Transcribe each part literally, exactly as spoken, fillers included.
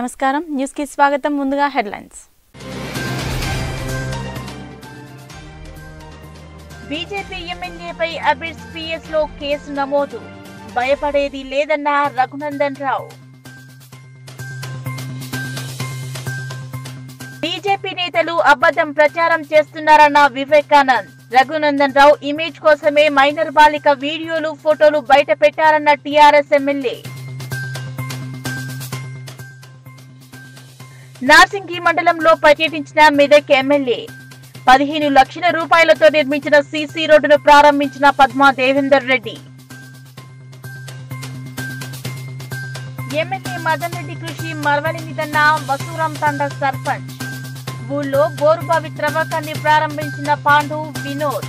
నమస్కారం న్యూస్ కి స్వాగతం ముందుగా హెడ్లైన్స్ బీజేపీ ఎమ్మెల్యేపై అబిడ్స్ పిఎస్ లో కేసు నమోదు భయపడేది లేదన్న రఘునందన్ రావు బీజేపీ నేతలు అబద్ధం ప్రచారం చేస్తున్నారన్న వివేకానంద్ రఘునందన్ రావు ఇమేజ్ కోసమే మైనర్ బాలిక వీడియోలు ఫోటోలు బయట పెట్టారన్న టీఆర్ఎస్ ఎమ్మెల్యే నార్సింగి మండలంలో పర్యటించిన మెదక్ ఎమ్మెల్యే పదిహేను లక్షల రూపాయలతో నిర్మించిన సీసీ రోడ్డును ప్రారంభించిన పద్మా దేవేందర్ రెడ్డి ఎమ్మెల్యే మదన్ రెడ్డి కృషి మరవలేనిదన్న వసూరాం తండ సర్పంచ్ ఊళ్ళో బోరుబావి త్రవ్వకాన్ని ప్రారంభించిన పాండు వినోద్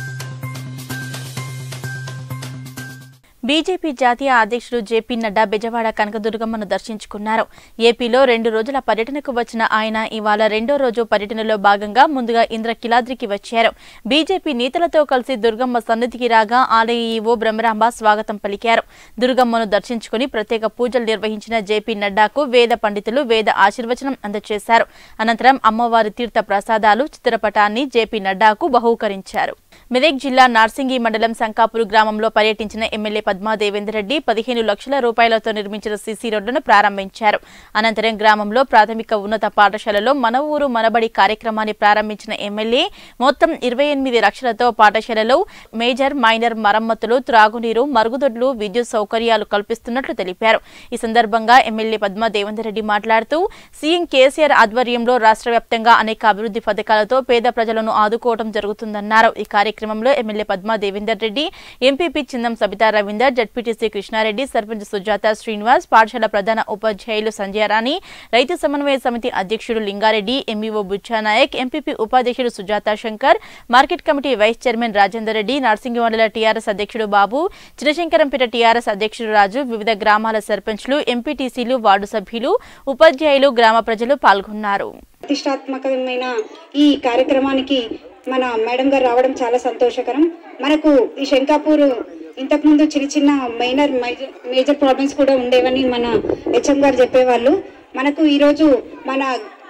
బీజేపీ జాతీయ అధ్యక్షుడు జేపీ నడ్డా బెజవాడ కనకదుర్గమ్మను దర్శించుకున్నారు. ఏపీలో రెండు రోజుల పర్యటనకు వచ్చిన ఆయన ఇవాళ రెండో రోజు పర్యటనలో భాగంగా ముందుగా ఇంద్రకిలాద్రికి వచ్చారు. బీజేపీ నేతలతో కలిసి దుర్గమ్మ సన్నిధికి రాగా ఆలయ ఈవో బ్రహ్మరాంబ స్వాగతం పలికారు. దుర్గమ్మను దర్శించుకుని ప్రత్యేక పూజలు నిర్వహించిన జేపీ నడ్డాకు వేద పండితులు వేద ఆశీర్వచనం అందజేశారు. అనంతరం అమ్మవారి తీర్థ ప్రసాదాలు చిత్రపటాన్ని జేపీ నడ్డాకు బహూకరించారు. మెదక్ జిల్లా నార్సింగి మండలం సంకాపూర్ గ్రామంలో పర్యటించిన ఎమ్మెల్యే పద్మా దేవేందర్ రెడ్డి పదిహేను లక్షల రూపాయలతో నిర్మించిన సీసీ రోడ్డును ప్రారంభించారు. అనంతరం గ్రామంలో ప్రాథమిక ఉన్నత పాఠశాలలో మన ఊరు మనబడి కార్యక్రమాన్ని ప్రారంభించిన ఎమ్మెల్యే మొత్తం ఇరవై ఎనిమిది లక్షలతో పాఠశాలలో మేజర్ మైనర్ మరమ్మతులు త్రాగునీరు మరుగుదొడ్లు విద్యుత్ సౌకర్యాలు కల్పిస్తున్నట్లు తెలిపారు. ఈ సందర్భంగా ఎమ్మెల్యే పద్మా దేవేందర్ రెడ్డి మాట్లాడుతూ సీఎం కేసీఆర్ ఆధ్వర్యంలో రాష్ట్ర వ్యాప్తంగా అనేక అభివృద్ధి పథకాలతో పేద ప్రజలను ఆదుకోవడం జరుగుతుందన్నారు. ఈ కార్యక్రమంలో MLA Padma Devender Reddy MPP Chindam Sabitha Ravinder ZPTC Krishnareddy sarpanch Sujatha Srinivas పాఠశాల ప్రధాన ఉపాధ్యాయులు సంజయరాణి రైతు సమన్వయ సమితి అధ్యక్షుడు లింగారెడ్డి ఎంఈఓ బుచ్చానాయక్ ఎంపీపీ ఉపాధ్యక్షుడు Sujatha Shankar market committee vice chairman Rajender Reddy Narsingi మండల టీఆర్ఎస్ అధ్యక్షుడు బాబు చినశంకరంపేట టీఆర్ఎస్ అధ్యక్షుడు రాజు వివిధ గ్రామాల సర్పంచ్లు ఎంపీటీసీలు వార్డు సభ్యులు ఉపాధ్యాయులు గ్రామ ప్రజలు పాల్గొన్నారు. ప్రతిష్టాత్మకమైన ఈ కార్యక్రమానికి మన మేడం గారు రావడం చాలా సంతోషకరం. మనకు ఈ శంకాపూర్ ఇంతకుముందు చిన్న చిన్న మైనర్ మేజర్ ప్రాబ్లమ్స్ కూడా ఉండేవని మన హెచ్ఎం గారు చెప్పేవాళ్ళు. మనకు ఈరోజు మన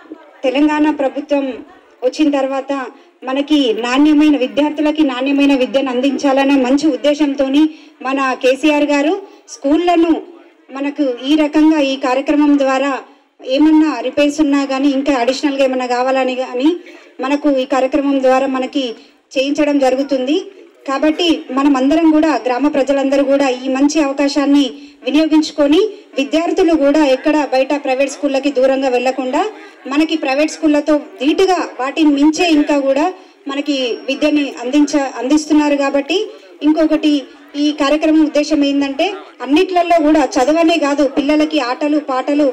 తెలంగాణ ప్రభుత్వం వచ్చిన తర్వాత మనకి నాణ్యమైన విద్యార్థులకి నాణ్యమైన విద్యను అందించాలనే మంచి ఉద్దేశంతో మన కేసీఆర్ గారు స్కూళ్లను మనకు ఈ రకంగా ఈ కార్యక్రమం ద్వారా ఏమన్నా రిపేర్స్ ఉన్నా కానీ ఇంకా అడిషనల్గా ఏమన్నా కావాలని కానీ మనకు ఈ కార్యక్రమం ద్వారా మనకి చేయించడం జరుగుతుంది. కాబట్టి మనం అందరం కూడా గ్రామ ప్రజలందరూ కూడా ఈ మంచి అవకాశాన్ని వినియోగించుకొని విద్యార్థులు కూడా ఎక్కడ బయట ప్రైవేట్ స్కూళ్ళకి దూరంగా వెళ్లకుండా మనకి ప్రైవేట్ స్కూళ్ళతో ధీటుగా వాటిని మించే ఇంకా కూడా మనకి విద్యని అందించ అందిస్తున్నారు. కాబట్టి ఇంకొకటి ఈ కార్యక్రమం ఉద్దేశం ఏంటంటే అన్నిట్లలో కూడా చదవనే కాదు పిల్లలకి ఆటలు పాటలు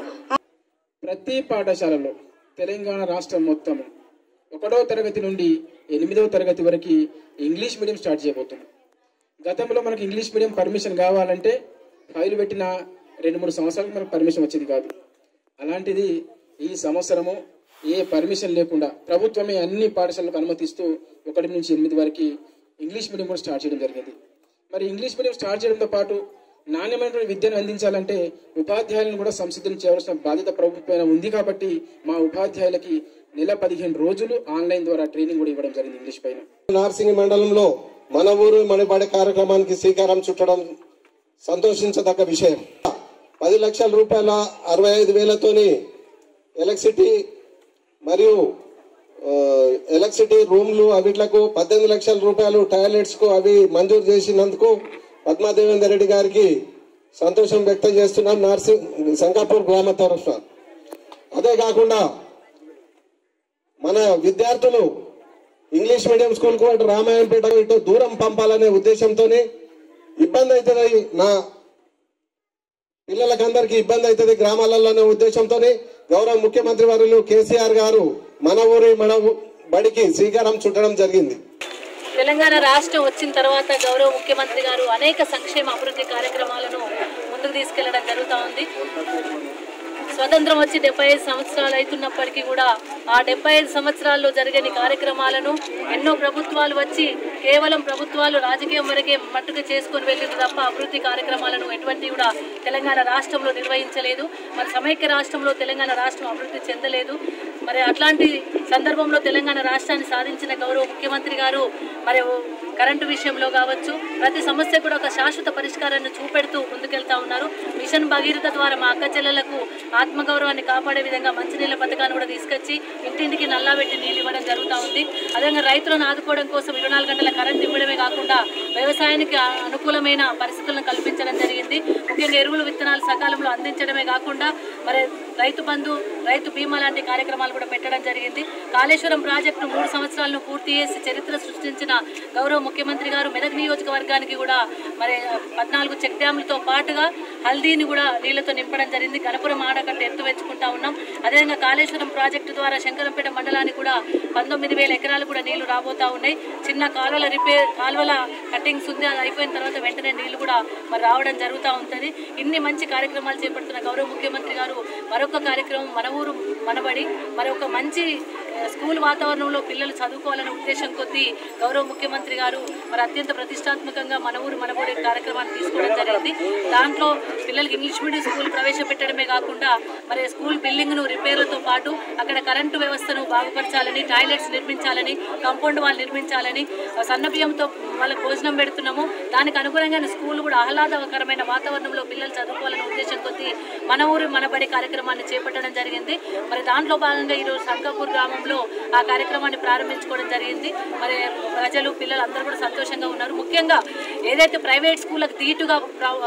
ప్రతి పాఠశాలలో తెలంగాణ రాష్ట్రం మొత్తం ఒకటో తరగతి నుండి ఎనిమిదవ తరగతి వరకు ఇంగ్లీష్ మీడియం స్టార్ట్ చేయబోతున్నాం. గతంలో మనకి ఇంగ్లీష్ మీడియం పర్మిషన్ కావాలంటే ఫైల్ పెట్టిన రెండు మూడు సంవత్సరాలకు మనకు పర్మిషన్ వచ్చేది కాదు. అలాంటిది ఈ సంవత్సరము ఏ పర్మిషన్ లేకుండా ప్రభుత్వమే అన్ని పాఠశాలకు అనుమతిస్తూ ఒకటి నుంచి ఎనిమిది వరకు ఇంగ్లీష్ మీడియం కూడా స్టార్ట్ చేయడం జరిగింది. మరి ఇంగ్లీష్ మీడియం స్టార్ట్ చేయడంతో పాటు నాణ్యమైనటువంటి విద్యను అందించాలంటే ఉపాధ్యాయులను కూడా సంసిద్ధం చేయవలసిన బాధ్యత ప్రభుత్వం ఉంది. కాబట్టి మా ఉపాధ్యాయులకి నెల పదిహేను రోజులు ఆన్లైన్ ద్వారా ట్రైనింగ్ కూడా ఇవ్వడం జరిగింది ఇంగ్లీష్ పైన. నార్సింగి మండలంలో మన ఊరు మనబడి కార్యక్రమానికి శ్రీకారం చుట్టడం సంతోషించదగ్గ విషయం. పది లక్షల రూపాయల అరవై ఐదు వేలతోని ఎలక్ట్రిసిటీ మరియు ఎలక్ట్రిసిటీ రూమ్లు అవిట్లకు పద్దెనిమిది లక్షల రూపాయలు టాయిలెట్స్ కు అవి మంజూరు చేసినందుకు పద్మా దేవేందర్ రెడ్డి గారికి సంతోషం వ్యక్తం చేస్తున్నాం నార్సింగ్ సంకాపూర్ గ్రామ తరఫున. అదే కాకుండా మన విద్యార్థులు ఇంగ్లీష్ మీడియం స్కూల్ కు అటు రామాయంపేట ఇటు దూరం పంపాలనే ఉద్దేశంతోనే ఇబ్బంది అవుతుంది, నా పిల్లలకందరికీ ఇబ్బంది అవుతుంది గ్రామాలలోనే ఉద్దేశంతోనే గౌరవ ముఖ్యమంత్రి వర్యులు కేసీఆర్ గారు మన ఊరి మన బడికి శ్రీకారం చుట్టడం జరిగింది. తెలంగాణ రాష్ట్రం వచ్చిన తర్వాత గౌరవ ముఖ్యమంత్రి గారు అనేక సంక్షేమ అభివృద్ధి కార్యక్రమాలను ముందుకు తీసుకెళ్లడం జరుగుతూ ఉంది. స్వతంత్రం వచ్చి డెబ్బై ఐదు సంవత్సరాలు అవుతున్నప్పటికీ కూడా ఆ డెబ్బై ఐదు సంవత్సరాల్లో జరిగిన కార్యక్రమాలను ఎన్నో ప్రభుత్వాలు వచ్చి కేవలం ప్రభుత్వాలు రాజకీయం వరకే మట్టుకు చేసుకొని వెళ్ళింది తప్ప అభివృద్ధి కార్యక్రమాలను ఎటువంటి కూడా తెలంగాణ రాష్ట్రంలో నిర్వహించలేదు. మరి సమైక్య రాష్ట్రంలో తెలంగాణ రాష్ట్రం అభివృద్ధి చెందలేదు. మరి అట్లాంటి సందర్భంలో తెలంగాణ రాష్ట్రాన్ని సాధించిన గౌరవ ముఖ్యమంత్రి గారు మరి కరెంటు విషయంలో కావచ్చు ప్రతి సమస్య కూడా ఒక శాశ్వత పరిష్కారాన్ని చూపెడుతూ ముందుకెళ్తా ఉన్నారు. మిషన్ భగీరథ ద్వారా మా అక్క చెల్లెలకు ఆత్మగౌరవాన్ని కాపాడే విధంగా మంచినీళ్ళ పథకాన్ని కూడా తీసుకొచ్చి ఇంటింటికి నల్లా పెట్టి నీళ్ళు ఇవ్వడం జరుగుతూ ఉంది. అదేవిధంగా రైతులను ఆదుకోవడం కోసం ఇరవై నాలుగు గంటల కరెంట్ ఇవ్వడమే కాకుండా వ్యవసాయానికి అనుకూలమైన పరిస్థితులను కల్పించడం జరిగింది. ముఖ్యంగా ఎరువులు విత్తనాలు సకాలంలో అందించడమే కాకుండా మరి రైతు బంధు రైతు బీమా లాంటి కార్యక్రమాలు కూడా పెట్టడం జరిగింది. కాళేశ్వరం ప్రాజెక్టును మూడు సంవత్సరాలను పూర్తి చేసి చరిత్ర సృష్టించిన గౌరవ ముఖ్యమంత్రి గారు మెదక్ నియోజకవర్గానికి కూడా మరి పద్నాలుగు చెక్ డ్యాములతో పాటుగా హల్దీని కూడా నీళ్లతో నింపడం జరిగింది. గణపురం ఆడకట్ట ఎత్తు వెచ్చుకుంటా ఉన్నాం. అదేవిధంగా కాళేశ్వరం ప్రాజెక్టు ద్వారా శంకరంపేట మండలానికి కూడా పంతొమ్మిది వేల ఎకరాలు కూడా నీళ్లు రాబోతా ఉన్నాయి. చిన్న కాలువల రిపేర్ కాలువల కట్టింగ్స్ ఉంది, అది అయిపోయిన తర్వాత వెంటనే నీళ్లు కూడా మరి రావడం జరుగుతూ ఉంటుంది. ఇన్ని మంచి కార్యక్రమాలు చేపడుతున్న గౌరవ ముఖ్యమంత్రి గారు మరొక కార్యక్రమం మన ఊరు మనబడి మరి ఒక మంచి స్కూల్ వాతావరణంలో పిల్లలు చదువుకోవాలనే ఉద్దేశం కొద్దీ గౌరవ ముఖ్యమంత్రి గారు మరి అత్యంత ప్రతిష్టాత్మకంగా మన ఊరు మనబడి కార్యక్రమాన్ని తీసుకోవడం జరిగింది. దాంట్లో పిల్లలకి ఇంగ్లీష్ మీడియం స్కూల్ ప్రవేశపెట్టడమే కాకుండా మరి స్కూల్ బిల్డింగ్ను రిపేర్లతో పాటు అక్కడ కరెంటు వ్యవస్థను బాగుపరచాలని, టాయిలెట్స్ నిర్మించాలని, కాంపౌండ్ వాళ్ళు నిర్మించాలని, సన్నబియ్యంతో వాళ్ళకి భోజనం పెడుతున్నాము. దానికి అనుగుణంగా స్కూల్ కూడా ఆహ్లాదకరమైన వాతావరణంలో పిల్లలు చదువుకోవాలనే ఉద్దేశం కొద్దీ మన ఊరు మనబడి కార్యక్రమాన్ని చేపట్టడం జరిగింది. మరి దాంట్లో భాగంగా ఈరోజు శంకాపూర్ గ్రామంలో ఆ కార్యక్రమాన్ని ప్రారంభించుకోవడం జరిగింది. మరి ప్రజలు పిల్లలు అందరూ కూడా సంతోషంగా ఉన్నారు. ముఖ్యంగా ఏదైతే ప్రైవేట్ స్కూళ్ళకు ధీటుగా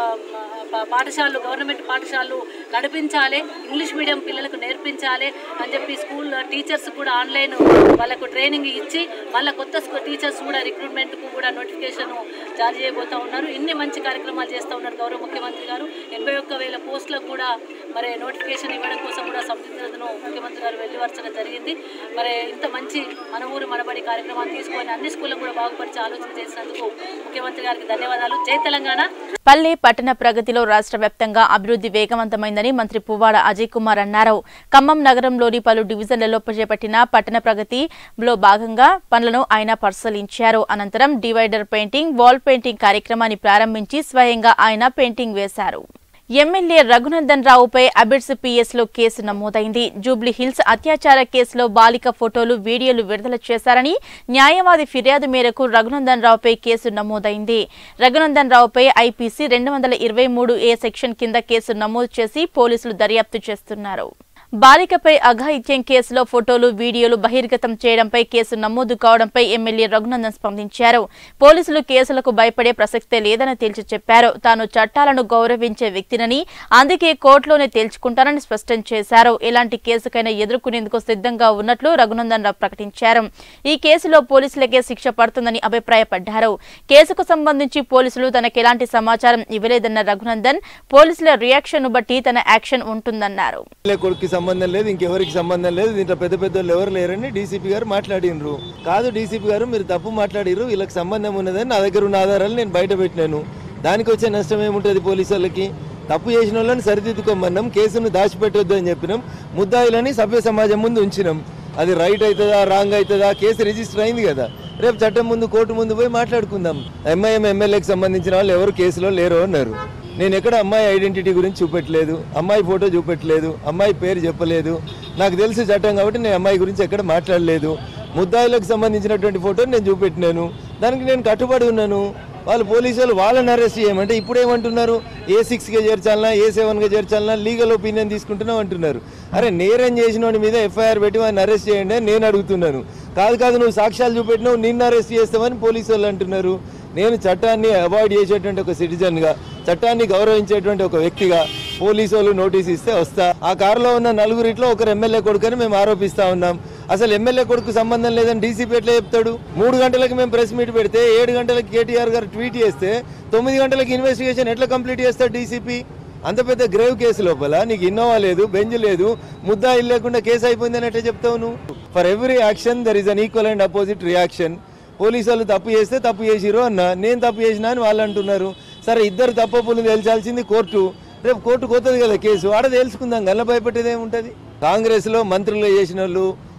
పాఠశాలలు గవర్నమెంట్ పాఠశాలలు నడిపించాలి, ఇంగ్లీష్ మీడియం పిల్లలకు నేర్పించాలి అని చెప్పి స్కూల్ టీచర్స్ కూడా ఆన్లైన్ వాళ్ళకు ట్రైనింగ్ ఇచ్చి మళ్ళీ కొత్త టీచర్స్ కూడా రిక్రూట్మెంట్కు కూడా నోటిఫికేషన్ జారీ చేయబోతూ ఉన్నారు. ఇన్ని మంచి కార్యక్రమాలు చేస్తూ ఉన్నారు గౌరవ ముఖ్యమంత్రి గారు. ఎనభై ఒక్క వేల పోస్టులకు కూడా మరి నోటిఫికేషన్ ఇవ్వడం కోసం కూడా సంసిద్ధతను ముఖ్యమంత్రి గారు వెళ్లివర్చడం జరిగింది. మరి ఇంత మంచి మన ఊరు మనబడి కార్యక్రమాన్ని తీసుకొని అన్ని స్కూళ్ళకు కూడా బాగుపరిచే ఆలోచన చేసినందుకు ముఖ్యమంత్రి గారికి ధన్యవాదాలు. జై తెలంగాణ. పల్లె పట్టణ ప్రగతిలో రాష్ట్ర వ్యాప్తంగా అభివృద్ధి వేగవంతమైందని మంత్రి పువ్వాడ అజయ్ కుమార్ అన్నారు. ఖమ్మం నగరంలోని పలు డివిజన్లలో చేపట్టిన పట్టణ ప్రగతిలో భాగంగా పనులను ఆయన పరిశీలించారు. అనంతరం డివైడర్ పెయింటింగ్, వాల్ పెయింటింగ్ కార్యక్రమాన్ని ప్రారంభించి స్వయంగా ఆయన పెయింటింగ్ వేశారు. ఎమ్మెల్యే రఘునందన్ రావుపై అబిడ్స్ పిఎస్ లో కేసు నమోదైంది. జూబ్లీ హిల్స్ అత్యాచార కేసులో బాలిక ఫోటోలు, వీడియోలు విడుదల చేశారని న్యాయవాది ఫిర్యాదు మేరకు రఘునందన్ రావుపై కేసు నమోదైంది. రఘునందన్ రావుపై ఐపీసీ రెండు వందల ఇరవై మూడు ఏ సెక్షన్ కింద కేసు నమోదు చేసి పోలీసులు దర్యాప్తు చేస్తున్నారు. బాలికపై అఘాయిత్యం కేసులో ఫోటోలు, వీడియోలు బహిర్గతం చేయడంపై కేసు నమోదు కావడంపై ఎమ్మెల్యే రఘునందన్ స్పందించారు. పోలీసులు కేసులకు భయపడే ప్రసక్తే లేదని తేల్చి చెప్పారు. తాను చట్టాలను గౌరవించే వ్యక్తినని, అందుకే కోర్టులోనే తేల్చుకుంటానని స్పష్టం చేశారు. ఎలాంటి కేసుకైనా ఎదుర్కొనేందుకు సిద్ధంగా ఉన్నట్లు రఘునందన్ రావు ప్రకటించారు. ఈ కేసులో పోలీసులకే శిక్ష పడుతుందని అభిప్రాయపడ్డారు. కేసుకు సంబంధించి పోలీసులు తనకెలాంటి సమాచారం ఇవ్వలేదన్న రఘునందన్, పోలీసుల రియాక్షన్ ను బట్టి తన యాక్షన్ ఉంటుందన్నారు. సంబంధం లేదు, ఇంకెవరికి సంబంధం లేదు, దీంట్లో పెద్ద పెద్ద వాళ్ళు ఎవరు లేరని డీసీపీ గారు మాట్లాడినరు. కాదు డీసీపీ గారు, మీరు తప్పు మాట్లాడిరు, వీళ్ళకి సంబంధం ఉన్నదని నా దగ్గర ఉన్న ఆధారాలు నేను బయట పెట్టినాను. దానికి వచ్చే నష్టం ఏముంటుంది? పోలీసు వాళ్ళకి తప్పు చేసిన వాళ్ళని సరిదిద్దుకోమన్నాం, కేసును దాచిపెట్టొద్దు అని చెప్పినాం, ముద్దాయిలని సభ్య సమాజం ముందు ఉంచినాం. అది రైట్ అవుతుందా రాంగ్ అవుతుందా? కేసు రిజిస్టర్ అయింది కదా, రేపు చట్టం ముందు కోర్టు ముందు పోయి మాట్లాడుకుందాం. ఎంఐఎం ఎమ్మెల్యేకి సంబంధించిన వాళ్ళు ఎవరు కేసులో లేరు అన్నారు. నేను ఎక్కడ అమ్మాయి ఐడెంటిటీ గురించి చూపెట్టలేదు, అమ్మాయి ఫోటో చూపెట్టలేదు, అమ్మాయి పేరు చెప్పలేదు. నాకు తెలుసు చట్టం కాబట్టి నేను అమ్మాయి గురించి ఎక్కడ మాట్లాడలేదు. ముద్దాయిలకు సంబంధించినటువంటి ఫోటోని నేను చూపెట్టినాను, దానికి నేను కట్టుబడి ఉన్నాను. వాళ్ళు పోలీసు వాళ్ళు వాళ్ళని అరెస్ట్ చేయమంటే ఇప్పుడు ఏమంటున్నారు? ఏ సిక్స్గా చేర్చాలన్నా, ఏ సెవెన్గా చేర్చాలన్నా లీగల్ ఒపీనియన్ తీసుకుంటున్నాం అంటున్నారు. అరే నేరం చేసిన వాడి మీద ఎఫ్ఐఆర్ పెట్టి వాడిని అరెస్ట్ చేయండి అని నేను అడుగుతున్నాను. కాదు కాదు నువ్వు సాక్ష్యాలు చూపెట్టినావు, నిన్ను అరెస్ట్ చేస్తామని పోలీసు వాళ్ళు అంటున్నారు. నేను చట్టాన్ని అవాయిడ్ చేసేటువంటి ఒక సిటిజన్గా, చట్టాన్ని గౌరవించేటువంటి ఒక వ్యక్తిగా పోలీసు వాళ్ళు నోటీస్ ఇస్తే వస్తా. ఆ కారులో ఉన్న నలుగురిట్లో ఒకరు ఎమ్మెల్యే కొడుకని మేము ఆరోపిస్తా ఉన్నాం. అసలు ఎమ్మెల్యే కొడుకు సంబంధం లేదని డీసీపీ ఎట్లా చెప్తాడు? మూడు గంటలకు మేము ప్రెస్ మీట్ పెడితే ఏడు గంటలకు కేటీఆర్ గారు ట్వీట్ చేస్తే తొమ్మిది గంటలకు ఇన్వెస్టిగేషన్ ఎట్లా కంప్లీట్ చేస్తాడు డీసీపీ? అంత పెద్ద గ్రేవ్ కేసు లోపల నీకు ఇన్నోవా లేదు, బెంచ్ లేదు, ముద్దాయిలు లేకుండా కేసు అయిపోయిందని ఎట్లా చెప్తావు నువ్వు? For every action there is an equal and opposite reaction. Police వాళ్ళు తప్పు చేస్తే తప్పు చేసిరు అన్న, నేను తప్పు చేసినా అని వాళ్ళు అంటున్నారు. సరే ఇద్దరు తప్పులు తేల్చాల్సింది కోర్టు, రేపు కోర్టుకు పోతుంది కదా కేసు, ఆడ తేల్చుకుందాం, గల్ల భయపెట్టేది ఏముంటుంది? కాంగ్రెస్లో మంత్రులు చేసిన వాళ్ళు,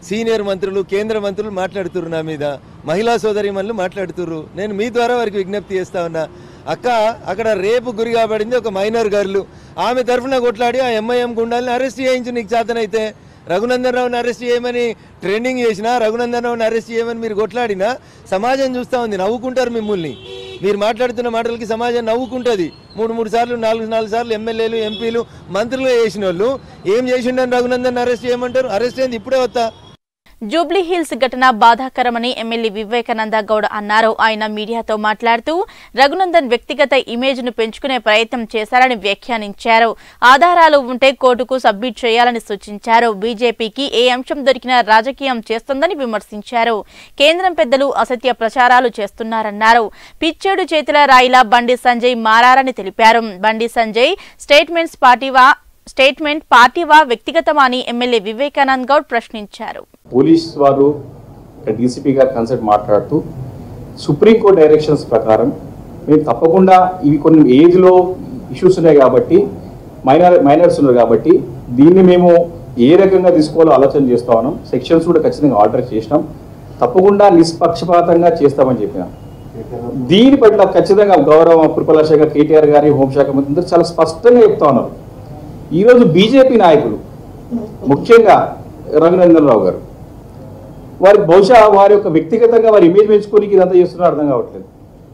సీనియర్ మంత్రులు కేంద్ర మంత్రులు మాట్లాడుతుర్రు నా మీద, మహిళా సోదరిమణులు మాట్లాడుతుర్రు. నేను మీ ద్వారా వారికి విజ్ఞప్తి చేస్తా ఉన్నా, అక్క అక్కడ రేపు గురి కాబడింది ఒక మైనర్ గర్లు, ఆమె తరఫున కొట్లాడి ఆ ఎంఐఎం గుండాలని అరెస్ట్ చేయించు నీకు చేతనైతే. రఘునందన్ రావుని అరెస్ట్ చేయమని ట్రైనింగ్ చేసినా, రఘునందన్ రావుని అరెస్ట్ చేయమని మీరు కొట్లాడినా సమాజం చూస్తూ ఉంది, నవ్వుకుంటారు మిమ్మల్ని. మీరు మాట్లాడుతున్న మాటలకి సమాజం నవ్వుకుంటుంది. మూడు మూడు సార్లు నాలుగు నాలుగు సార్లు ఎమ్మెల్యేలు ఎంపీలు మంత్రులు చేసిన వాళ్ళు ఏం చేసిండని రఘునందన్ అరెస్ట్ చేయమంటారు? అరెస్ట్ అయింది ఇప్పుడే వస్తా. జూబ్లీ హిల్స్ ఘటన బాధాకరమని ఎమ్మెల్యే వివేకానంద గౌడ్ అన్నారు. ఆయన మీడియాతో మాట్లాడుతూ రఘునందన్ వ్యక్తిగత ఇమేజ్ ను పెంచుకునే ప్రయత్నం చేశారని వ్యాఖ్యానించారు. ఆధారాలు ఉంటే కోర్టుకు సబ్మిట్ చేయాలని సూచించారు. బీజేపీకి ఏ అంశం దొరికినా రాజకీయం చేస్తుందని విమర్శించారు. కేంద్రం పెద్దలు అసత్య ప్రచారాలు చేస్తున్నారన్నారు. పిచ్చేడు చేతుల రాయిలా బండి సంజయ్ మారారని తెలిపారు. బండి సంజయ్ స్టేట్మెంట్స్ పార్టీవా స్టేట్మెంట్ పార్టీవా వ్యక్తిగతమా అని ఎమ్మెల్యే వివేకానంద్ గౌడ్ ప్రశ్నించారు. పోలీస్ వారు డీసీపీ గారు కన్సల్ట్ మాట్లాడుతూ సుప్రీంకోర్టు డైరెక్షన్స్ ప్రకారం మేము తప్పకుండా ఇవి కొన్ని ఏజ్లో ఇష్యూస్ ఉన్నాయి కాబట్టి, మైనర్ మైనర్స్ ఉన్నారు కాబట్టి దీన్ని మేము ఏ రకంగా తీసుకోవాలో ఆలోచన చేస్తా ఉన్నాం. సెక్షన్స్ కూడా ఖచ్చితంగా ఆర్డర్ చేసినాం, తప్పకుండా నిష్పక్షపాతంగా చేస్తామని చెప్పినాం. దీని పట్ల ఖచ్చితంగా గౌరవ పురపాలక శాఖ కేటీఆర్ గారి హోంశాఖ మంత్రి చాలా స్పష్టంగా చెప్తా ఉన్నారు. ఈరోజు బీజేపీ నాయకులు ముఖ్యంగా రఘునందన్ రావు గారు వారి బహుశా వారి యొక్క వ్యక్తిగతంగా వారి ఇమేజ్ పెంచుకోనికి ఇదంతా చేస్తున్నారో అర్థం కావట్లేదు.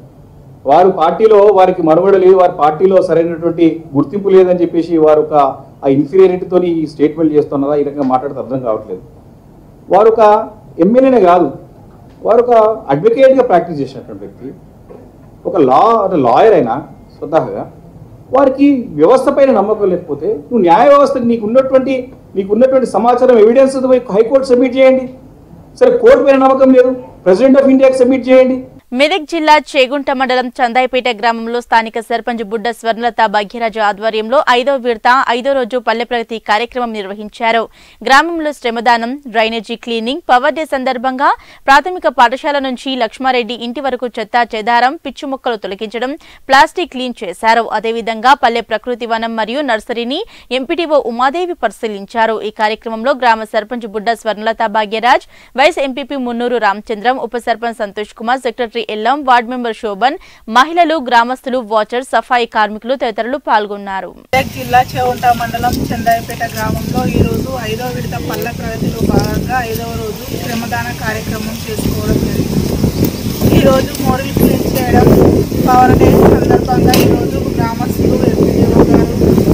వారు పార్టీలో వారికి మనుగడ లేదు, వారి పార్టీలో సరైనటువంటి గుర్తింపు లేదని చెప్పేసి వారు ఒక ఆ ఇన్ఫీరియారిటీతో ఈ స్టేట్మెంట్ చేస్తున్నారా, ఈ రకంగా మాట్లాడితే అర్థం కావట్లేదు. వారు ఒక ఎమ్మెల్యేనే కాదు, వారు ఒక అడ్వకేట్గా ప్రాక్టీస్ చేసినటువంటి వ్యక్తి, ఒక లా లాయర్ అయినా స్వతహాగా వారికి వ్యవస్థ పైన నమ్మకం లేకపోతే నువ్వు న్యాయ వ్యవస్థకు నీకు ఉన్నటువంటి నీకు ఉన్నటువంటి సమాచారం ఎవిడెన్స్ హైకోర్టు సబ్మిట్ చేయండి. సరే, కోర్టు పైన నమ్మకం లేదు, ప్రెసిడెంట్ ఆఫ్ ఇండియాకి సబ్మిట్ చేయండి. మెదక్ జిల్లా చేగుంట మండలం చందాయిపేట గ్రామంలో స్థానిక సర్పంచ్ బుడ్డ స్వర్ణలత భాగ్యరాజు ఆధ్వర్యంలో ఐదో విడత ఐదో రోజు పల్లె ప్రగతి కార్యక్రమం నిర్వహించారు. గ్రామంలో శ్రమదానం, డ్రైనేజీ క్లీనింగ్, పవర్ డే సందర్భంగా ప్రాథమిక పాఠశాల నుంచి లక్ష్మారెడ్డి ఇంటి వరకు చెత్త చెదారం, పిచ్చు మొక్కలు తొలగించడం, ప్లాస్టిక్ క్లీన్ చేశారు. అదేవిధంగా పల్లె ప్రకృతి వనం మరియు నర్సరీని ఎంపీటీఓ ఉమాదేవి పరిశీలించారు. ఈ కార్యక్రమంలో గ్రామ సర్పంచ్ బుడ్డ స్వర్ణలత భాగ్యరాజ్, వైస్ ఎంపీపీ మున్నూరు రామచంద్రం, ఉప sarpanch Santosh Kumar, secretary Ellam, ward member Shobhan, మహిళలు, గ్రామస్తులు, వాచర్, సఫాయి కార్మికులు తదితరులు పాల్గొన్నారు. జిల్లా చేగుంట మండలం చందాయిపేట గ్రామంలో ఈ రోజు ఐదో విడత పల్లె ప్రగతిలో భాగంగా ఐదవ రోజు శ్రమదాన కార్యక్రమం చేసుకోవడం జరిగింది. ఈ రోజు మోడల్ క్లీన్ చేయడం, పవర్ డే సందర్భంగా ఈ రోజు గ్రామస్తులు, ఎంపీడీఓ గారు,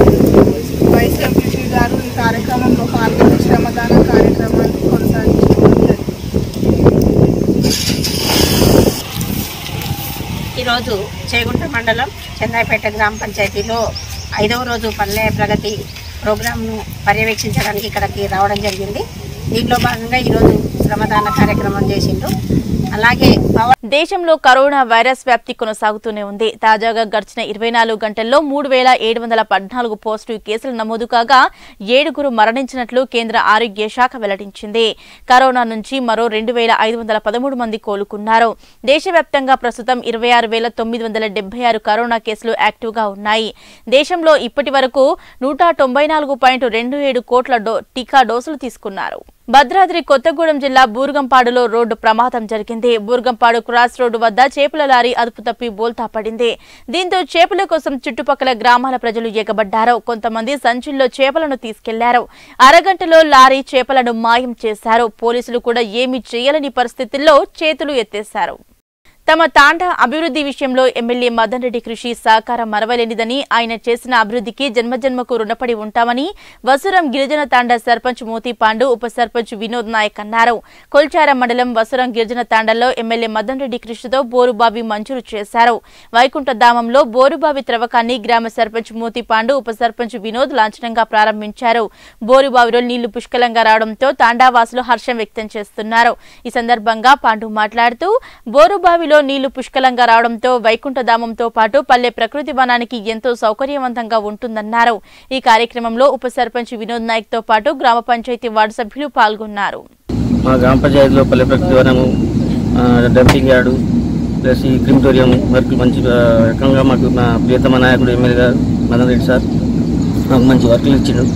వైస్ ఎంపీపీ గారు ఈ కార్యక్రమంలో పాల్గొని శ్రమదాన కార్యక్రమాన్ని కొనసాగించుకోవడం జరిగింది. ఈరోజు చేగుంట మండలం చెన్నాయిపేట గ్రామ పంచాయతీలో ఐదవ రోజు పల్లె ప్రగతి ప్రోగ్రాంను పర్యవేక్షించడానికి ఇక్కడికి రావడం జరిగింది. దీంట్లో భాగంగా ఈరోజు శ్రమదాన కార్యక్రమం చేసిండ్రు. అలాగే దేశంలో కరోనా వైరస్ వ్యాప్తి కొనసాగుతూనే ఉంది. తాజాగా గడిచిన ఇరవై నాలుగు గంటల్లో మూడు వేల ఏడు వందల పద్నాలుగు పాజిటివ్ కేసులు నమోదు కాగా ఏడుగురు మరణించినట్లు కేంద్ర ఆరోగ్య శాఖ వెల్లడించింది. కరోనా నుంచి మరో రెండు వేల ఐదు వందల పదమూడు మంది కోలుకున్నారు. దేశవ్యాప్తంగా ప్రస్తుతం ఇరవై ఆరు వేల తొమ్మిది వందల డెబ్బై ఆరు కరోనా కేసులు యాక్టివ్ గా ఉన్నాయి. దేశంలో ఇప్పటి వరకు నూట తొంభై నాలుగు పాయింట్ రెండు ఏడు కోట్ల డో టీకా డోసులు తీసుకున్నారు. భద్రాద్రి కొత్తగూడెం జిల్లా బూర్గంపాడులో రోడ్డు ప్రమాదం జరిగింది. బూర్గంపాడు క్రాస్ రోడ్డు వద్ద చేపల లారీ అదుపు తప్పి బోల్తా పడింది. దీంతో చేపల కోసం చుట్టుపక్కల గ్రామాల ప్రజలు ఎగబడ్డారు. కొంతమంది సంచుల్లో చేపలను తీసుకెళ్లారు. అరగంటలో లారీ చేపలను మాయం చేశారు. పోలీసులు కూడా ఏమీ చేయలేని పరిస్థితుల్లో చేతులు ఎత్తేశారు. తమ తాండా అభివృద్ధి విషయంలో ఎమ్మెల్యే మదన్ రెడ్డి కృషి సహకారం మరవలేనిదని, ఆయన చేసిన అభివృద్ధికి జన్మజన్మకు రుణపడి ఉంటామని వసురం గిరిజన తాండా సర్పంచ్ మోతి పాండు, ఉప సర్పంచ్ వినోద్ నాయక్ అన్నారు. కొల్చారం మండలం వసురం గిరిజన తాండాలో ఎమ్మెల్యే మదన్ రెడ్డి కృషితో బోరుబావి మంజూరు చేశారు. వైకుంఠధామంలో బోరుబావి త్రవ్వకాన్ని గ్రామ సర్పంచ్ మోతి పాండు, ఉప సర్పంచ్ వినోద్ లాంఛనంగా ప్రారంభించారు. బోరుబావిలో నీళ్లు పుష్కలంగా రావడంతో తాండావాసులు హర్షం వ్యక్తం చేస్తున్నారు. ఈ సందర్భంగా పాండు మాట్లాడుతూ బోరుబావిలో నీళ్లు పుష్కలంగా రావడంతో వైకుంఠధామంతో పాటు పల్లె ప్రకృతి వనానికి ఎంతో సౌకర్యవంతంగా ఉంటుందన్నారు. ఈ కార్యక్రమంలో ఉప సర్పంచ్ వినోద్ నాయక్ తో పాటు గ్రామ పంచాయతీ వార్డు సభ్యులు పాల్గొన్నారు. మా గ్రామ పంచాయతీలో పల్లె ప్రకృతి వనము, డంపింగ్ యార్డు ప్లస్ ఈ క్రిమిటోరియం వర్క్ మంచి రకంగా మాకు మా ప్రియతమ నాయకుడు ఎమ్మెల్యే గారు మదన్ రెడ్డి సార్ మాకు మంచి వర్కులు ఇచ్చిండు.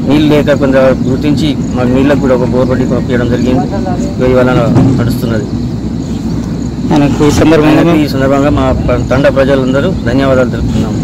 నీళ్ళు లేక కొంత గుర్తించి మాకు నీళ్ళకు కూడా ఒక బోర్ పట్టి పంపించడం జరిగింది. ఇవాళ నడుస్తున్నది. ఈ సందర్భంగా ఈ సందర్భంగా మా తండ ప్రజలందరూ ధన్యవాదాలు తెలుపుతున్నాము.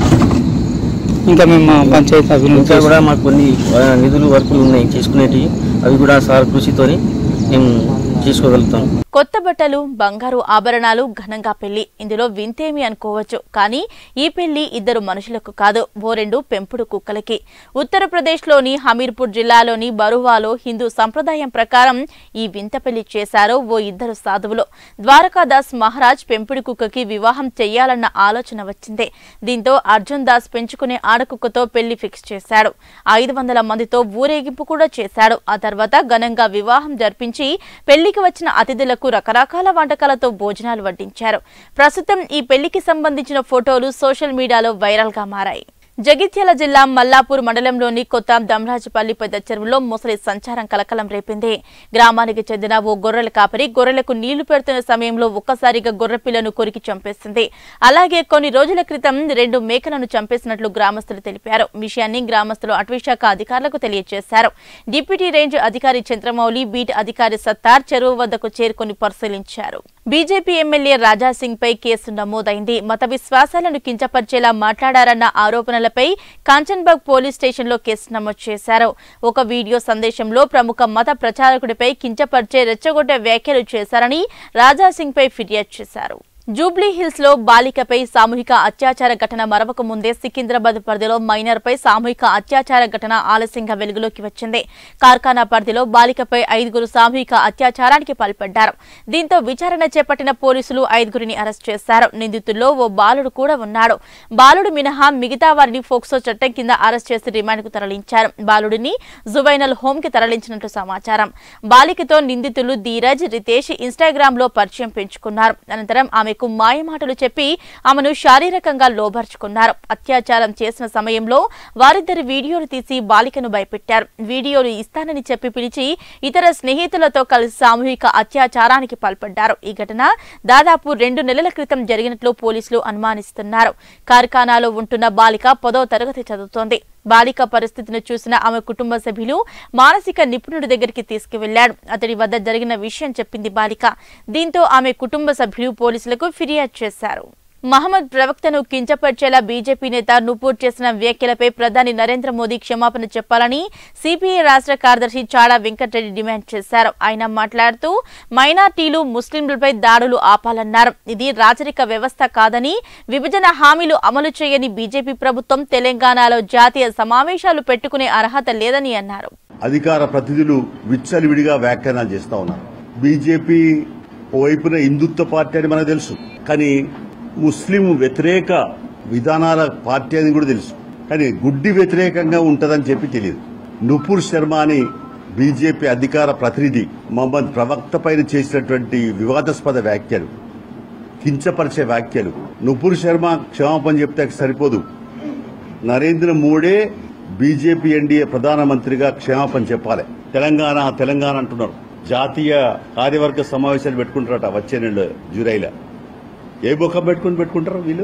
ఇంకా మేము పంచాయతీ ఇంకా కూడా మాకు కొన్ని నిధులు వర్కులు ఉన్నాయి చేసుకునేటివి, అవి కూడా సార్ కృషితోని మేము చేసుకోగలుగుతాం. కొత్త బట్టలు, బంగారు ఆభరణాలు, ఘనంగా పెళ్లి. ఇందులో వింతేమి అనుకోవచ్చు, కానీ ఈ పెళ్లి ఇద్దరు మనుషులకు కాదు, ఓ రెండు పెంపుడు కుక్కలకి. ఉత్తరప్రదేశ్లోని హమీర్పూర్ జిల్లాలోని బరువాలో హిందూ సంప్రదాయం ప్రకారం ఈ వింత పెళ్లి చేశారు ఓ ఇద్దరు సాధువులు. ద్వారకాదాస్ మహారాజ్ పెంపుడు కుక్కకి వివాహం చెయ్యాలన్న ఆలోచన వచ్చింది. దీంతో అర్జున్ దాస్ పెంచుకునే ఆడకుక్కతో పెళ్లి ఫిక్స్ చేశాడు. ఐదు వందల మందితో ఊరేగింపు కూడా చేశాడు. ఆ తర్వాత ఘనంగా వివాహం జరిపించి పెళ్లికి వచ్చిన అతిథులకు రకరకాల వంటకాలతో భోజనాలు వడ్డించారు. ప్రస్తుతం ఈ పెళ్లికి సంబంధించిన ఫోటోలు సోషల్ మీడియాలో వైరల్ గా మారాయి. జగిత్యాల జిల్లా మల్లాపూర్ మండలంలోని కొత్త దమ్రాజపల్లి పెద్ద చెరువులో ముసలి సంచారం కలకలం రేపింది. గ్రామానికి చెందిన ఓ గొర్రెల కాపరి గొర్రెలకు నీళ్లు పెడుతున్న సమయంలో ఒక్కసారిగా గొర్రెపిల్లను కొరికి చంపేసింది. అలాగే కొన్ని రోజుల క్రితం రెండు మేకలను చంపేసినట్లు గ్రామస్తులు తెలిపారు. విషయాన్ని గ్రామస్తులు అటవీశాఖ అధికారులకు తెలియజేశారు. డిప్యూటీ రేంజ్ అధికారి చంద్రమౌళి, బీట్ అధికారి సత్తార్ చెరువు వద్దకు చేరుకుని పరిశీలించారు. బీజేపీ ఎమ్మెల్యే రాజాసింగ్ పై కేసు నమోదైంది. మత విశ్వాసాలను కించపరిచేలా మాట్లాడారన్న ఆరోపణలపై కాంచన్బాగ్ పోలీస్ స్టేషన్లో కేసు నమోదు చేశారు. ఒక వీడియో సందేశంలో ప్రముఖ మత ప్రచారకుడిపై కించపరిచే రెచ్చగొట్టే వ్యాఖ్యలు చేశారని రాజాసింగ్ పై ఫిర్యాదు చేశారు. జూబ్లీ హిల్స్ లో బాలికపై సామూహిక అత్యాచార ఘటన మరవక ముందే సికింద్రాబాద్ పరిధిలో మైనర్ పై సామూహిక అత్యాచార ఘటన ఆలస్యంగా వెలుగులోకి వచ్చింది. కార్ఖానా పరిధిలో బాలికపై ఐదుగురు సామూహిక అత్యాచారానికి పాల్పడ్డారు. దీంతో విచారణ చేపట్టిన పోలీసులు ఐదుగురిని అరెస్ట్ చేశారు. నిందితుల్లో ఓ బాలుడు కూడా ఉన్నాడు. బాలుడు మినహా మిగతా వారిని ఫోక్సో చట్టం కింద అరెస్ట్ చేసి రిమాండ్ కు తరలించారు. బాలుడిని జువైనల్ హోమ్ కి తరలించినట్లు సమాచారం. బాలికతో నిందితులు ధీరజ్, రితేష్ ఇన్స్టాగ్రామ్ లో పరిచయం పెంచుకున్నారు. అనంతరం ఆమె మాయమాటలు చెప్పి ఆమెను శారీరకంగా లోబర్చుకున్నారు. అత్యాచారం చేసిన సమయంలో వారిద్దరి వీడియోలు తీసి బాలికను భయపెట్టారు. వీడియోలు ఇస్తానని చెప్పి పిలిచి ఇతర స్నేహితులతో కలిసి సామూహిక అత్యాచారానికి పాల్పడ్డారు. ఈ ఘటన దాదాపు రెండు నెలల క్రితం జరిగినట్లు పోలీసులు అనుమానిస్తున్నారు. కార్ఖానాలో ఉంటున్న బాలిక పదో తరగతి చదువుతోంది. బాలిక పరిస్థితిని చూసిన ఆమె కుటుంబ సభ్యులు మానసిక నిపుణుడి దగ్గరికి తీసుకువెళ్లాడు. అతడి వద్ద జరిగిన విషయం చెప్పింది బాలిక. దీంతో ఆమె కుటుంబ సభ్యులు పోలీసులకు ఫిర్యాదు చేశారు. మహమ్మద్ ప్రవక్తను కించపరిచేలా బీజేపీ నేత నుపూర్ చేసిన వ్యాఖ్యలపై ప్రధాని నరేంద్ర మోదీ క్షమాపణ చెప్పాలని సిపిఐ రాష్ట్ర కార్యదర్శి చాడా వెంకటరెడ్డి డిమాండ్ చేశారు. ఆయన మాట్లాడుతూ మైనార్టీలు, ముస్లింలపై దాడులు ఆపాలన్నారు. ఇది రాచరిక వ్యవస్థ కాదని, విభజన హామీలు అమలు చేయని బీజేపీ ప్రభుత్వం తెలంగాణలో జాతీయ సమావేశాలు పెట్టుకునే అర్హత లేదని అన్నారు. అధికార ప్రతినిధులు విచ్చలవిడిగా వ్యాఖ్యానాలు చేస్తా ఉన్నారు. బీజేపీ ఓవైపున హిందుత్వ పార్టీ అని మనకు తెలుసు, కానీ ముస్లిం వ్యతిరేక విధానాల పార్టీ అని కూడా తెలుసు, కానీ గుడ్డి వ్యతిరేకంగా ఉంటుందని చెప్పి తెలియదు. నుపూర్ శర్మ అని బీజేపీ అధికార ప్రతినిధి మహమ్మద్ ప్రవక్త పైన చేసినటువంటి వివాదాస్పద వ్యాఖ్యలు, కించపరిచే వ్యాఖ్యలు. నుపూర్ శర్మ క్షమాపణ చెప్తే సరిపోదు, నరేంద్ర మోడీ బీజేపీ ఎన్డీఏ ప్రధానమంత్రిగా క్షమాపణ చెప్పాలి. తెలంగాణ తెలంగాణ అంటున్నారు. జాతీయ కార్యవర్గ సమావేశాలు పెట్టుకుంటారట వచ్చే నెల జూలైలో. ఏ బొక్క పెట్టుకుని పెట్టుకుంటారు వీళ్ళు?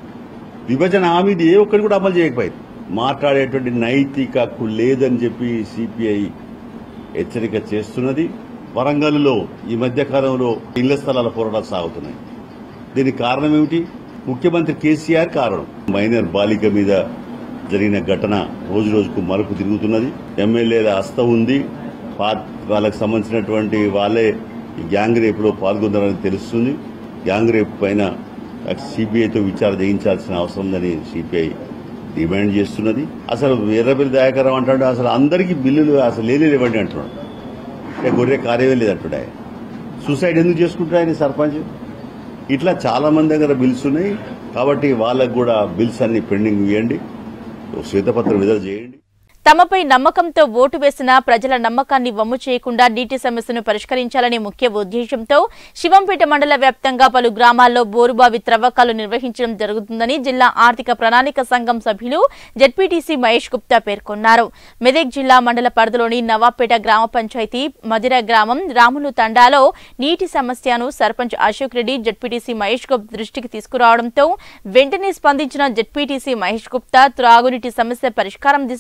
విభజన హామీది ఏ ఒక్కటి కూడా అమలు చేయకపోయింది. మాట్లాడేటువంటి నైతిక హక్కు లేదని చెప్పి సిపిఐ హెచ్చరిక చేస్తున్నది. వరంగల్లో ఈ మధ్య కాలంలో ఇళ్ల స్థలాల పోరాటాలు సాగుతున్నాయి. దీనికి కారణం ఏమిటి? ముఖ్యమంత్రి కేసీఆర్ కారణం. మైనర్ బాలిక మీద జరిగిన ఘటన రోజు రోజుకు మలుపు తిరుగుతున్నది. ఎమ్మెల్యేల హస్తం ఉంది. వాళ్ళకు సంబంధించినటువంటి వాళ్ళే గ్యాంగ్ రేపులో పాల్గొన్నారని తెలుస్తుంది. గ్యాంగ్ రేపు పైన సిబిఐతో విచారణ చేయించాల్సిన అవసరం ఉందని సిపిఐ డిమాండ్ చేస్తున్నది. అసలు ఎర్రబెల్లి దయాకరం అంటాడు, అసలు అందరికీ బిల్లులు అసలు లేనివ్వండి అంటున్నాడు. గొర్రె కార్యమే లేదంటున్నాయి. సూసైడ్ ఎందుకు చేసుకుంటారు ఆయన సర్పంచ్? ఇట్లా చాలా మంది దగ్గర బిల్స్ ఉన్నాయి. కాబట్టి వాళ్ళకు కూడా బిల్స్ అన్ని పెండింగ్ ఇవ్వండి, శ్వేతపత్రం విడుదల చేయండి. తమపై నమ్మకంతో ఓటు వేసిన ప్రజల నమ్మకాన్ని వమ్ము చేయకుండా నీటి సమస్యను పరిష్కరించాలనే ముఖ్య ఉద్దేశంతో శివంపేట మండల వ్యాప్తంగా పలు గ్రామాల్లో బోరుబావి త్రవ్వకాలు నిర్వహించడం జరుగుతుందని జిల్లా ఆర్థిక ప్రణాళిక సంఘం సభ్యులు జెడ్పీటీసీ మహేష్ గుప్తా పేర్కొన్నారు. మెదక్ జిల్లా మండల పరిధిలోని నవాబ్పేట గ్రామ పంచాయతీ మదిర గ్రామం రాములు తండాలో నీటి సమస్యను సర్పంచ్ అశోక్ రెడ్డి జెడ్పీటీసీ మహేష్ గుప్తా దృష్టికి తీసుకురావడంతో వెంటనే స్పందించిన జెడ్పీటీసీ మహేష్ గుప్తా త్రాగునీటి సమస్య పరిష్కారం దిశగా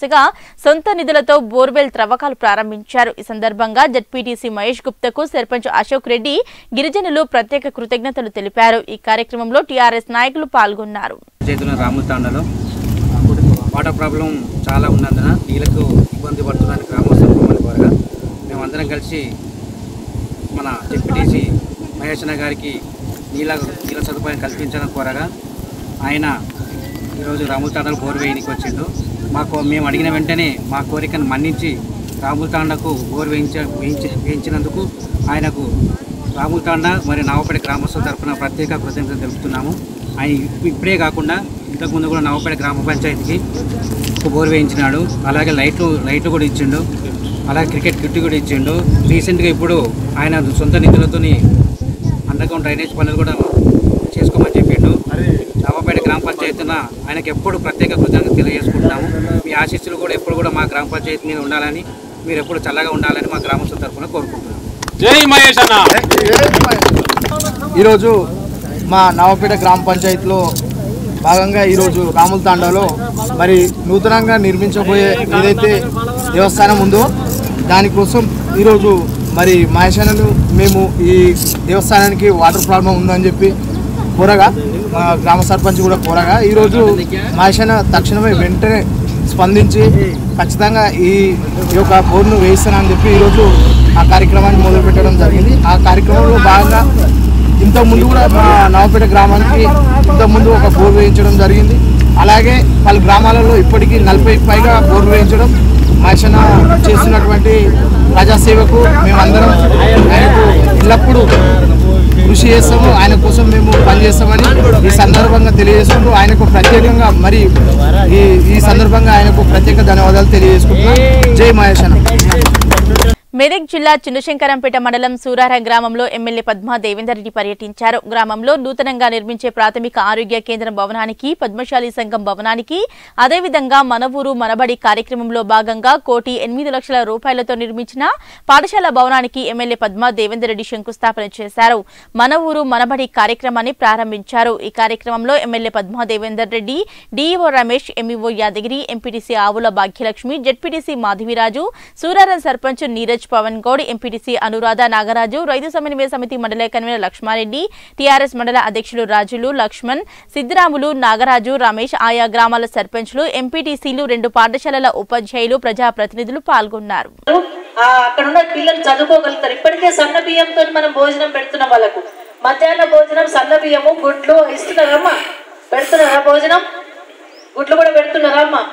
సొంత నిధులతో బోర్వెల్ త్రవ్వకాలు ప్రారంభించారు. ఈ సందర్భంగా జెడ్పీటీసీ మహేష్ గుప్తకు సర్పంచ్ అశోక్ రెడ్డి, గిరిజనులు ప్రత్యేక కృతజ్ఞతలు తెలిపారు. ఈ కార్యక్రమంలో టీఆర్ఎస్ నాయకులు పాల్గొన్నారు. రాములతాండలో వాటర్ ప్రాబ్లం చాలా ఉన్నందున నీళ్లకు ఇబ్బంది పడుతున్నారని గ్రామస్తులు మమ్మల్ని కోరగా మేమందరం కలిసి మన జెడ్పీటీసీ మహేష్ అన్న గారికి నీళ్ళ నీళ్ళ సదుపాయం కల్పించాలని కోరగా ఆయన ఈరోజు రాములతాండలో బోర్ వేయడానికి వచ్చిండు. మాకు మేము అడిగిన వెంటనే మా కోరికను మన్నించి రాములతాండకు బోర్ వేయించ వేయించి వేయించినందుకు ఆయనకు రాములతాండ మరియు నవపేట గ్రామస్తుల తరఫున ప్రత్యేక కృతజ్ఞతలు తెలుపుతున్నాము. ఆయన ఇప్పుడే కాకుండా ఇంతకుముందు కూడా నవపేట గ్రామ పంచాయతీకి ఒక బోర్ వేయించినాడు. అలాగే లైట్లు లైట్లు కూడా ఇచ్చిండు. అలాగే క్రికెట్ కిట్ కూడా ఇచ్చిండు. రీసెంట్గా ఇప్పుడు ఆయన సొంత నిధులతో అండర్గ్రౌండ్ డ్రైనేజ్ పనులు కూడా చేసుకోమని చెప్పిండు. నవపేట గ్రామ పంచాయతీన ఆయనకు ఎప్పుడు ప్రత్యేక కృతజ్ఞతలు తెలియజేసుకుంటున్నాము. మీ ఆశీస్సులు కూడా ఎప్పుడు కూడా మా గ్రామ పంచాయతీ మీద ఉండాలని, మీరు ఎప్పుడు చల్లగా ఉండాలని మా గ్రామస్తుల తరఫున కోరుకుంటున్నాం. జై మహేష్ అన్న. ఈరోజు మా నవపేట గ్రామ పంచాయతీలో భాగంగా ఈరోజు రాములతాండలో మరి నూతనంగా నిర్మించబోయే ఏదైతే దేవస్థానం ఉందో దానికోసం ఈరోజు మరి మహేషన్నను మేము ఈ దేవస్థానానికి వాటర్ ప్రాబ్లం ఉందని చెప్పి కోరగా మా గ్రామ సర్పంచ్ కూడా కోరగా ఈరోజు మహేషన్న తక్షణమే వెంటనే స్పందించి ఖచ్చితంగా ఈ యొక్క బోర్ను వేయిస్తానని చెప్పి ఈరోజు ఆ కార్యక్రమాన్ని మొదలుపెట్టడం జరిగింది. ఆ కార్యక్రమంలో భాగంగా ఇంతకుముందు కూడా మా నవపేట గ్రామానికి ఇంతకుముందు ఒక బోర్ వేయించడం జరిగింది. అలాగే పలు గ్రామాలలో ఇప్పటికీ నలభై పైగా బోర్ వేయించడం మహేషన్న చేస్తున్నటువంటి ప్రజాసేవకు మేమందరం ఆయనకు ఎల్లప్పుడూ కృషి చేస్తాము. ఆయన కోసం మేము పనిచేస్తామని ఈ సందర్భంగా తెలియజేసుకుంటూ ఆయనకు ప్రత్యేకంగా మరి ఈ ఈ సందర్భంగా ఆయనకు ప్రత్యేక ధన్యవాదాలు తెలియజేసుకుంటున్నాం. జై మహేషన్న. మెదక్ జిల్లా చిన్నశంకరంపేట మండలం సూరార గ్రామంలో ఎమ్మెల్యే పద్మా దేవేందర్ రెడ్డి పర్యటించారు. గ్రామంలో నూతనంగా నిర్మించే ప్రాథమిక ఆరోగ్య కేంద్రం భవనానికి, పద్మశాలి సంఘం భవనానికి, అదేవిధంగా మన ఊరు మనబడి కార్యక్రమంలో భాగంగా కోటి ఎనిమిది లక్షల రూపాయలతో నిర్మించిన పాఠశాల భవనానికి ఎమ్మెల్యే పద్మా దేవేందర్ రెడ్డి శంకుస్థాపన చేశారు. మన ఊరు మనబడి కార్యక్రమాన్ని ప్రారంభించారు. ఈ కార్యక్రమంలో MLA Padma Devender Reddy, DEO Ramesh, MEO Yadagiri, MPTC Avula Bhagyalakshmi, ZPTC Madhaviraju, Suraram sarpanch Neeraj Pavan Goud, MPTC Anuradha Nagaraju, రైతు సమన్వయ సమితి మండల కన్వీనర్ లక్ష్మారెడ్డి, టీఆర్ఎస్ మండల అధ్యక్షులు రాజులు, లక్ష్మణ్, సిద్దిరాములు, నాగరాజు, రమేష్, ఆయా గ్రామాల సర్పంచ్లు, ఎంపీటీసీలు, రెండు పాఠశాలల ఉపాధ్యాయులు, ప్రజాప్రతినిధులు పాల్గొన్నారు. అక్కడ ఉన్న పిల్లలు చదువుకోగలుగుతారు. ఇప్పటికే సన్న బియ్యంతో మనం భోజనం పెడుతున్నాం. వాళ్ళకు మధ్యాహ్న భోజనం సన్న బియ్యము, గుడ్లు ఇస్తున్నారమ్మా? పెడుతున్నారా భోజనం? గుడ్లు కూడా పెడుతున్నారా అమ్మా?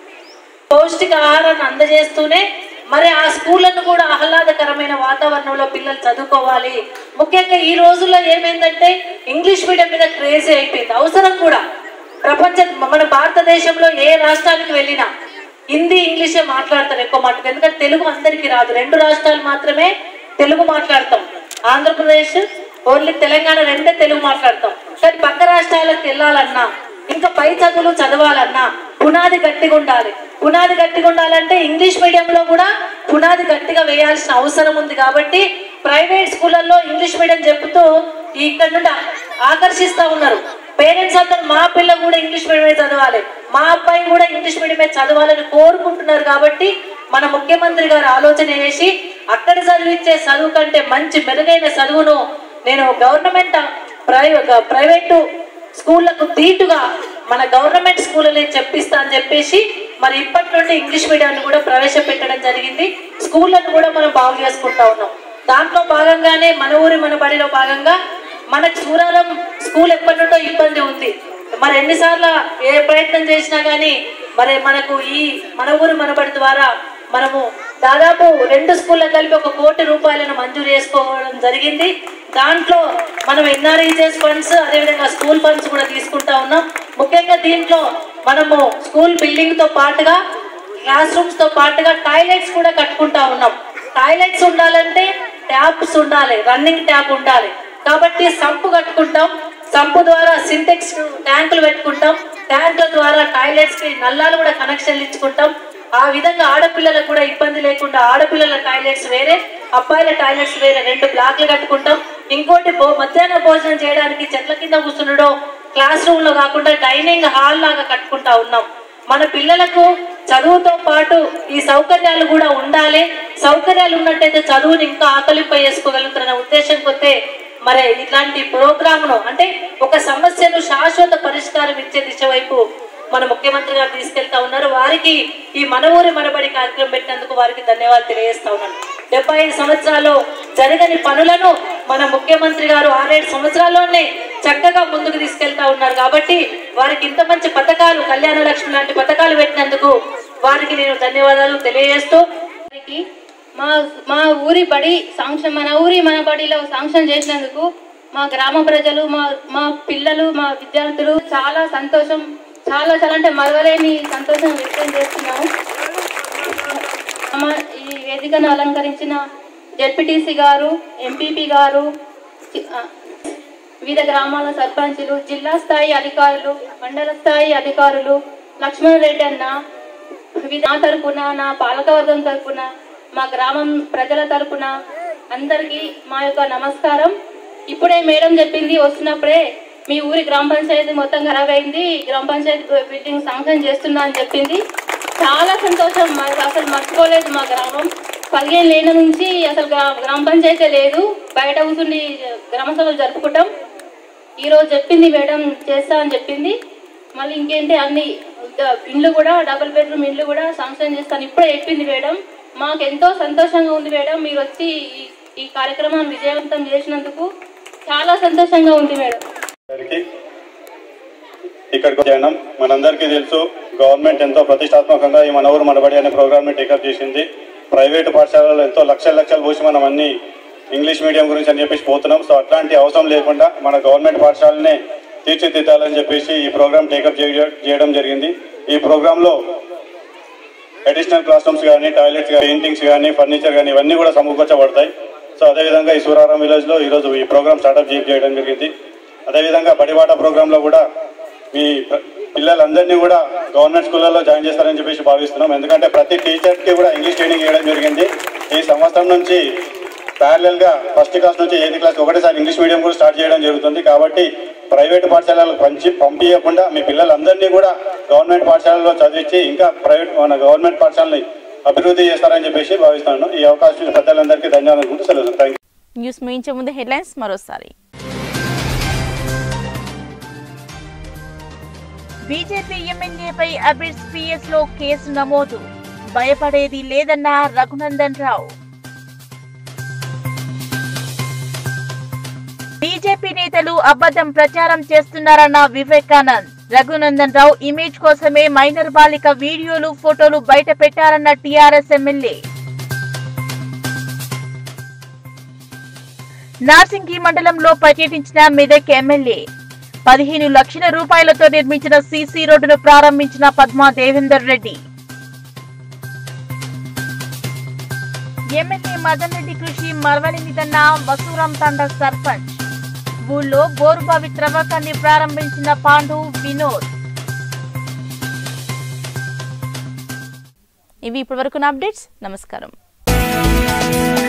పౌష్టిక ఆహారాన్ని అందజేస్తూనే మరి ఆ స్కూళ్ళను కూడా ఆహ్లాదకరమైన వాతావరణంలో పిల్లలు చదువుకోవాలి. ముఖ్యంగా ఈ రోజుల్లో ఏమైందంటే ఇంగ్లీష్ మీడియం మీద క్రేజీ అయిపోయింది. అవసరం కూడా. ప్రపంచ మన భారతదేశంలో ఏ రాష్ట్రానికి వెళ్ళినా హిందీ ఇంగ్లీషే మాట్లాడతారు ఎక్కువ మటుకు. ఎందుకంటే తెలుగు అందరికీ రాదు. రెండు రాష్ట్రాలు మాత్రమే తెలుగు మాట్లాడతాం. ఆంధ్రప్రదేశ్, ఓన్లీ తెలంగాణ రెండే తెలుగు మాట్లాడతాం. కానీ పక్క రాష్ట్రాలకు వెళ్ళాలన్నా, ఇంకా పై చదువులు చదవాలన్నా పునాది గట్టిగా ఉండాలి. పునాది గట్టిగా ఉండాలంటే ఇంగ్లీష్ మీడియంలో కూడా పునాది గట్టిగా వేయాల్సిన అవసరం ఉంది. కాబట్టి ప్రైవేట్ స్కూళ్ళల్లో ఇంగ్లీష్ మీడియం చెబుతూ ఇక్కడ నుండి ఆకర్షిస్తూ ఉన్నారు. పేరెంట్స్ అందరూ మా పిల్ల కూడా ఇంగ్లీష్ మీడియమే చదవాలి, మా అబ్బాయి కూడా ఇంగ్లీష్ మీడియమే చదవాలని కోరుకుంటున్నారు. కాబట్టి మన ముఖ్యమంత్రి గారు ఆలోచన చేసి అక్కడ చదివించే చదువు కంటే మంచి మెరుగైన చదువును నేను గవర్నమెంట్ ప్రైవేట్ ప్రైవేటు స్కూళ్లకు దీటుగా మన గవర్నమెంట్ స్కూళ్ళని చెప్పిస్తా అని చెప్పేసి మరి ఇప్పటి నుండి ఇంగ్లీష్ మీడియాన్ని కూడా ప్రవేశపెట్టడం జరిగింది. స్కూళ్ళను కూడా మనం బాగు చేసుకుంటా ఉన్నాం. దాంట్లో భాగంగానే మన ఊరి మన బడిలో భాగంగా మనకు సూరారం స్కూల్ ఎప్పటి నుండో ఇబ్బంది ఉంది. మరి ఎన్నిసార్లు ఏ ప్రయత్నం చేసినా కానీ మరి మనకు ఈ మన ఊరి మన బడి ద్వారా మనము దాదాపు రెండు స్కూళ్ళకు కలిపి ఒక కోటి రూపాయలను మంజూరు చేసుకోవడం జరిగింది. దాంట్లో మనం ఎన్ఆర్ఈజెస్ ఫండ్స్, అదేవిధంగా స్కూల్ ఫండ్స్ కూడా తీసుకుంటా ఉన్నాం. ముఖ్యంగా దీంట్లో మనము స్కూల్ బిల్డింగ్ తో పాటుగా క్లాస్ రూమ్స్ తో పాటుగా టాయిలెట్స్ కూడా కట్టుకుంటా ఉన్నాం. టాయిలెట్స్ ఉండాలంటే ట్యాప్స్ ఉండాలి, రన్నింగ్ ట్యాప్ ఉండాలి. కాబట్టి సంపు కట్టుకుంటాం. సంపు ద్వారా సింటెక్స్ ట్యాంకులు పెట్టుకుంటాం. ట్యాంకుల ద్వారా టాయిలెట్స్ కి నల్లాలు కూడా కనెక్షన్లు ఇచ్చుకుంటాం. ఆ విధంగా ఆడపిల్లలకు కూడా ఇబ్బంది లేకుండా ఆడపిల్లల టాయిలెట్స్ వేరే, అబ్బాయిల టాయిలెట్స్ వేరే రెండు బ్లాక్లు కట్టుకుంటాం. ఇంకోటి భో మధ్యాహ్న భోజనం చేయడానికి చెట్ల కింద కూర్చుండడం, క్లాస్ రూమ్ లో కాకుండా డైనింగ్ హాల్ లాగా కట్టుకుంటా ఉన్నాం. మన పిల్లలకు చదువుతో పాటు ఈ సౌకర్యాలు కూడా ఉండాలి. సౌకర్యాలు ఉన్నట్టయితే చదువుని ఇంకా ఆకలింప చేసుకోగలుగుతున్న ఉద్దేశం కొద్దే మరి ఇట్లాంటి ప్రోగ్రామ్ను అంటే ఒక సమస్యను శాశ్వత పరిష్కారం ఇచ్చే దిశ వైపు మన ముఖ్యమంత్రి గారు తీసుకెళ్తా ఉన్నారు. వారికి ఈ మన ఊరి మనబడి కార్యక్రమం పెట్టినందుకు వారికి ధన్యవాదాలు తెలియజేస్తా ఉన్నాను. డెబ్బై ఐదు సంవత్సరాల్లో జరగని పనులను మన ముఖ్యమంత్రి గారు ఆరేడు సంవత్సరాల్లోనే చక్కగా ముందుకు తీసుకెళ్తా ఉన్నారు. కాబట్టి వారికి ఇంత మంచి పథకాలు, కళ్యాణ లక్ష్మి లాంటి పథకాలు పెట్టినందుకు వారికి నేను ధన్యవాదాలు తెలియజేస్తూ మా మా ఊరి బడి శాంక్షన్ మన ఊరి మన బడిలో శాంక్షన్ చేసినందుకు మా గ్రామ ప్రజలు, మా మా పిల్లలు, మా విద్యార్థులు చాలా సంతోషం, చాలా చాలా అంటే మరవలేని సంతోషం వ్యక్తం చేస్తున్నాము. ఈ వేదికను అలంకరించిన జెడ్పీటీసీ గారు, ఎంపీపీ గారు, వివిధ గ్రామాల సర్పంచులు, జిల్లా స్థాయి అధికారులు, మండల స్థాయి అధికారులు, లక్ష్మణ్ రెడ్డి అన్న, నా తరపున, నా పాలకవర్గం తరపున, మా గ్రామం ప్రజల తరపున అందరికీ మా యొక్క నమస్కారం. ఇప్పుడే మేడం చెప్పింది వస్తున్నప్పుడే మీ ఊరి గ్రామ పంచాయతీ మొత్తం ఖరాబ్ అయింది, గ్రామ పంచాయతీ బిల్డింగ్ శాంక్షన్ చేస్తున్నా అని చెప్పింది. చాలా సంతోషం. అసలు మర్చిపోలేదు. మా గ్రామం పదిహేను ఏళ్ళ నుంచి అసలు గ్రామ పంచాయతీ లేదు, బయట కూర్చుని గ్రామ సభలు జరుపుకుంటాం. ఈరోజు చెప్పింది మేడం చేస్తా అని చెప్పింది. మళ్ళీ ఇంకేంటి అన్ని ఇండ్లు కూడా డబుల్ బెడ్రూమ్ ఇండ్లు కూడా శాంక్షన్ చేస్తాను ఇప్పుడే చెప్పింది మేడం. మాకు ఎంతో సంతోషంగా ఉంది మేడం. మీరు వచ్చి ఈ కార్యక్రమాన్ని విజయవంతం చేసినందుకు చాలా సంతోషంగా ఉంది మేడం. ఇక్కడికి చేయడం మనందరికీ తెలుసు, గవర్నమెంట్ ఎంతో ప్రతిష్టాత్మకంగా ఈ మన ఊరు మనబడి అనే ప్రోగ్రామ్ ని టేకప్ చేసింది. ప్రైవేటు పాఠశాలలో ఎంతో లక్షల లక్షలు పోసి మనం అన్ని ఇంగ్లీష్ మీడియం గురించి అని చెప్పేసి పోతున్నాం. సో అట్లాంటి అవసరం లేకుండా మన గవర్నమెంట్ పాఠశాలనే తీర్చిదిద్దాలని చెప్పేసి ఈ ప్రోగ్రామ్ టేకప్ చేయడం జరిగింది. ఈ ప్రోగ్రామ్ లో అడిషనల్ క్లాస్ రూమ్స్ కానీ, టాయిలెట్స్ కానీ, పెయింటింగ్స్ కానీ, ఫర్నిచర్ కానీ ఇవన్నీ కూడా సమకూర్చబడతాయి. సో అదేవిధంగా ఈ సూరారం విలేజ్ లో ఈరోజు ఈ ప్రోగ్రామ్ స్టార్ట్అప్ చేయడం జరిగింది. అదేవిధంగా బడిబాట ప్రోగ్రామ్ లో కూడా మీ పిల్లలందరినీ కూడా గవర్నమెంట్ స్కూళ్ళలో జాయిన్ చేస్తారని చెప్పేసి భావిస్తున్నాం. ఎందుకంటే ప్రతి టీచర్ కి కూడా ఇంగ్లీష్ ట్రైనింగ్ ఇవ్వడం జరిగింది. ఈ సంవత్సరం నుంచి ప్యారలల్ గా ఫస్ట్ క్లాస్ నుంచి ఎయిత్ క్లాస్ ఒకటేసారి ఇంగ్లీష్ మీడియం కూడా స్టార్ట్ చేయడం జరుగుతుంది. కాబట్టి ప్రైవేట్ పాఠశాలలకు పంచి పంపించకుండా మీ పిల్లలందరినీ కూడా గవర్నమెంట్ పాఠశాలలో చదివించి ఇంకా ప్రైవేట్ మన గవర్నమెంట్ పాఠశాలని అభివృద్ధి చేస్తారని చెప్పేసి భావిస్తున్నాను. ఈ అవకాశం పెద్దలందరికీ ధన్యవాదాలు సెలవు. Thank you. న్యూస్ ముగించే ముందు హెడ్లైన్స్ మరోసారి. బీజేపీ ఎమ్మెల్యేపై అబిడ్స్ పిఎస్ లో కేసు నమోదు, భయపడేది లేదన్న రఘునందన్ రావు. బీజేపీ నేతలు అబద్ధం ప్రచారం చేస్తున్నారన్న వివేకానంద్. రఘునందన్ రావు ఇమేజ్ కోసమే మైనర్ బాలిక వీడియోలు, ఫోటోలు బయట పెట్టారన్న టీఆర్ఎస్ ఎమ్మెల్యే. నార్సింగి మండలంలో పర్యటించిన మెదక్ ఎమ్మెల్యే. పదిహేను లక్షల రూపాయలతో నిర్మించిన సీసీ రోడ్డును ప్రారంభించిన పద్మా దేవేందర్ రెడ్డి. ఎమ్మెల్యే మదన్ రెడ్డి కృషి మరవలేనిదన్న వసూరాం తండ సర్పంచ్. ఊళ్ళో బోరుబావి త్రవ్వకాన్ని ప్రారంభించిన పాండు వినోద్. ఇవి ఇప్పటి వరకు అప్డేట్స్. నమస్కారం.